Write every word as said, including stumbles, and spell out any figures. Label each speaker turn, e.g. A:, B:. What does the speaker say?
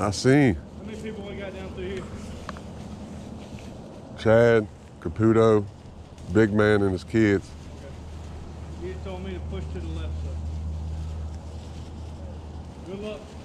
A: I seen.
B: How many people we got down through here?
A: Chad, Caputo, Big Man and his kids.
B: Okay. You told me to push to the left side. Good luck.